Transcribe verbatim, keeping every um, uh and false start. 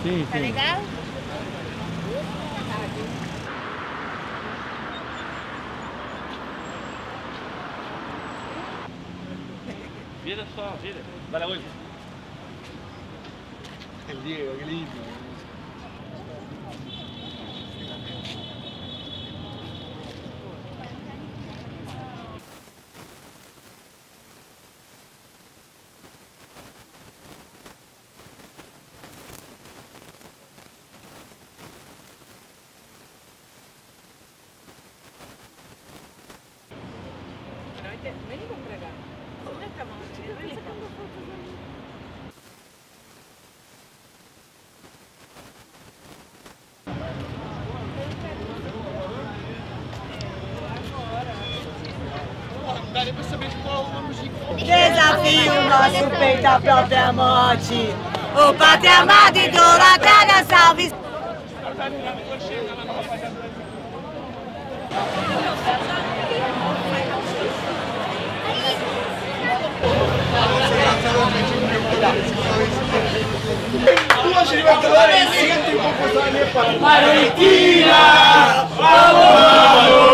Sim, Tá sim. legal? Vira só, vira. Dá hoje. Que lindo. Vení comprar acá. ¿Dónde estamos? Vení sacando fotos de mí. Não dá nem pra saber qual a música. Desafio nosso peito à própria morte. O pátria amada idolatrada salve. Argentina! Vamos!